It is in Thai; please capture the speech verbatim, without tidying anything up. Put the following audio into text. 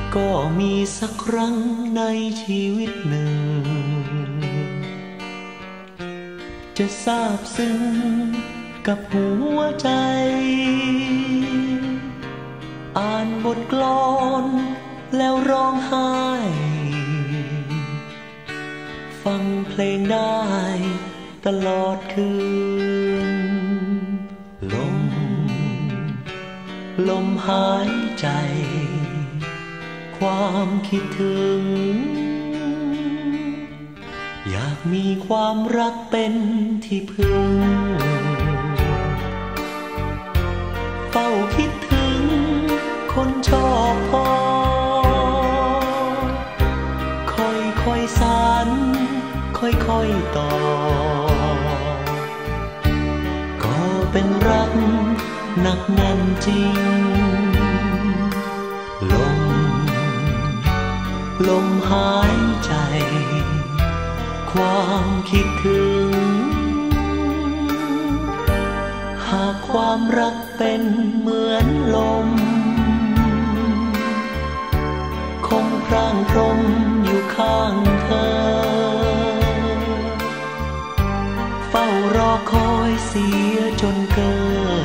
ก็มีสักครั้งในชีวิตหนึ่งจะซาบซึ้งกับหัวใจอ่านบทกลอนแล้วร้องไห้ฟังเพลงได้ตลอดคืนลมลมหายใจความคิดถึงอยากมีความรักเป็นที่พึ่งเฝ้าคิดถึงคนชอบพอค่อยค่อยสานค่อยค่อยต่อก็เป็นรักหนักแน่นจริงลมลมหายใจความคิดถึงหากความรักเป็นเหมือนลมคงพร่างพรมอยู่ข้างเธอเฝ้ารอคอยเสียจนเกิน